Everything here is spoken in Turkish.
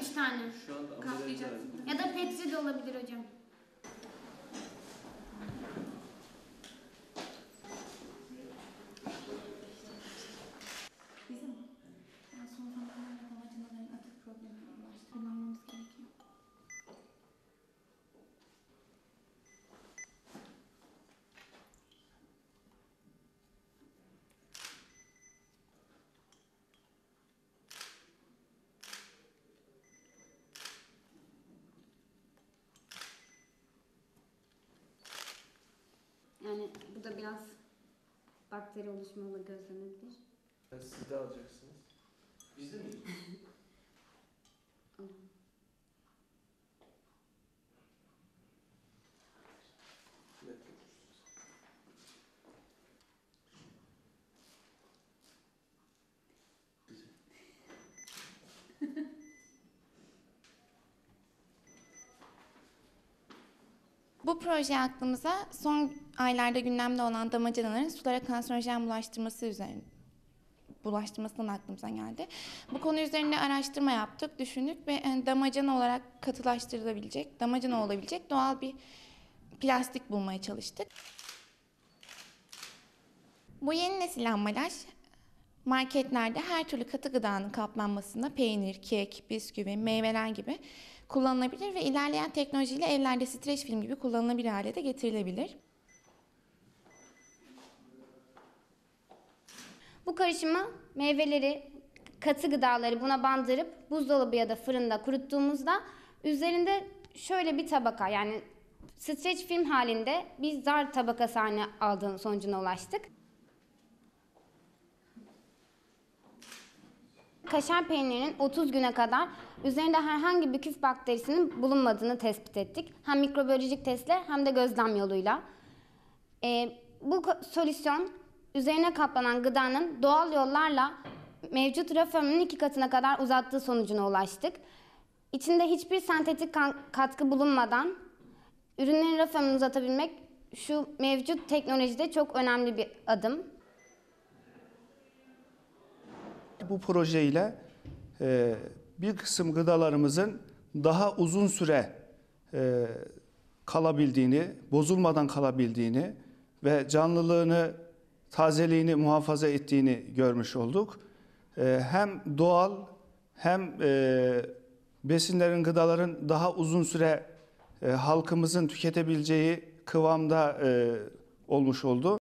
3 tane. Şu anda Kaplayacaksın. Ya da petri de olabilir hocam. Bizim son zamanlarda damacanaların atık problemine ulaştı. Kullanmamız gerekiyor. Yani bu da biraz bakteri oluşmalı gözlenebilir. Siz de alacaksınız. Biz de mi? Bu proje aklımıza son aylarda gündemde olan damacanaların sulara kanserojen bulaştırmasından aklımıza geldi. Bu konu üzerinde araştırma yaptık, düşündük ve damacana olarak katılaştırılabilecek, damacana olabilecek doğal bir plastik bulmaya çalıştık. Bu yeni nesil ambalaj marketlerde her türlü katı gıdanın kaplanmasında peynir, kek, bisküvi, meyveler gibi kullanılabilir ve ilerleyen teknolojiyle evlerde streç film gibi kullanılabilir hale de getirilebilir. Bu karışımı meyveleri, katı gıdaları buna bandırıp buzdolabı ya da fırında kuruttuğumuzda üzerinde şöyle bir tabaka, yani streç film halinde bir zar tabakası haline aldığının sonucuna ulaştık. Kaşar peynirinin 30 güne kadar üzerinde herhangi bir küf bakterisinin bulunmadığını tespit ettik. Hem mikrobiyolojik testle hem de gözlem yoluyla. Bu solüsyon üzerine kaplanan gıdanın doğal yollarla mevcut raf ömrünün 2 katına kadar uzattığı sonucuna ulaştık. İçinde hiçbir sentetik katkı bulunmadan ürünlerin raf ömrünü uzatabilmek şu mevcut teknolojide çok önemli bir adım. Bu projeyle bir kısım gıdalarımızın daha uzun süre kalabildiğini, bozulmadan kalabildiğini ve canlılığını, tazeliğini muhafaza ettiğini görmüş olduk. Hem doğal hem besinlerin, gıdaların daha uzun süre halkımızın tüketebileceği kıvamda olmuş oldu.